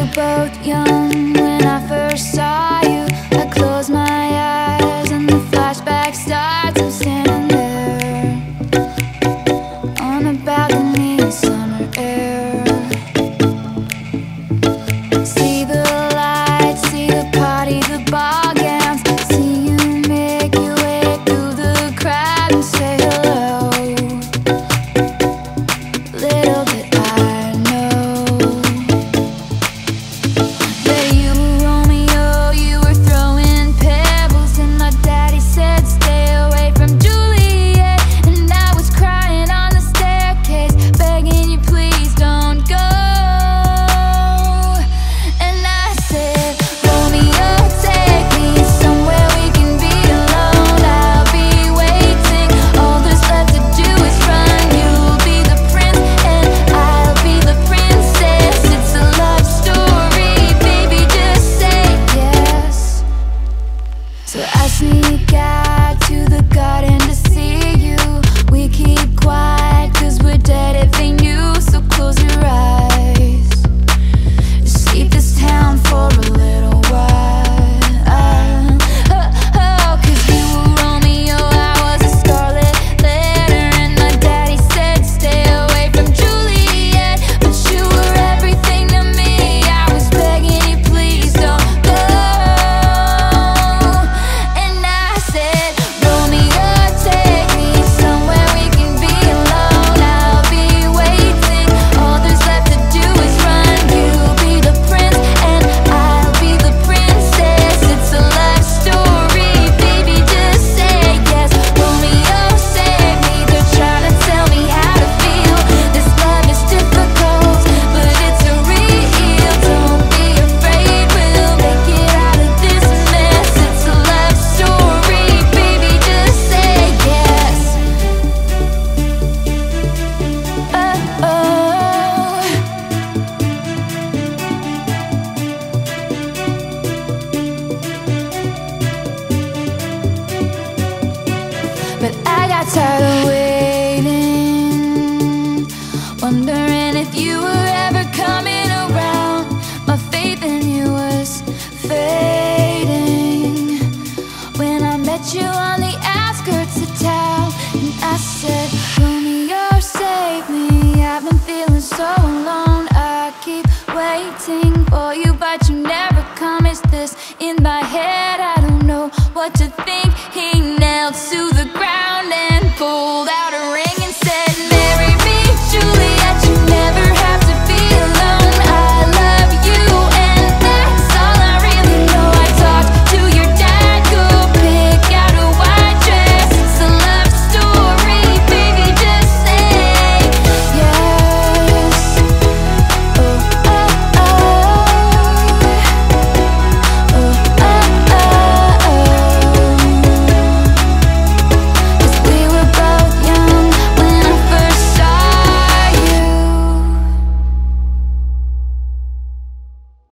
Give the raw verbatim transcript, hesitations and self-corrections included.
both young when I first saw you. I close my eyes and the flashback starts. I'm standing there on a balcony in summer air. See the lights, see the party, the ball gowns. See you make your way through the crowd and say hello. Little did I know that you were Romeo, you were throwing pebbles, and my daddy said stay away from Juliet. And I was crying on the staircase, begging you please don't go. And I said, Romeo, take me somewhere we can be alone. I'll be waiting, all there's left to do is run. You'll be the prince and I'll be the princess. It's a love story, baby, just say yes. So I sneak out to the garden to see you. We keep quiet cause we're dead if they knew. So close your eyes, escape this town for a little while. Oh, oh, cause you were Romeo, I was a scarlet letter, and my daddy said stay away from Juliet. But you were everything to me, I was begging you please don't go. And I said, Romeo, take me somewhere we can be alone. I'll be waiting, all there's left to do is run. You'll be the prince and I'll be the princess. It's a love story, baby, just say yes. Romeo, save me, they're trying to tell me how to feel. This love is difficult, but it's a real. Don't be afraid, we'll make it out of this mess. It's a love story, baby, just say yes. Oh, oh. But I got tired of waiting, wondering if you were ever coming around. My faith in you was fading when I met you on the outskirts of town. And I said, Romeo, save me, I've been feeling so alone. I keep waiting for you, but you never come. Is this in my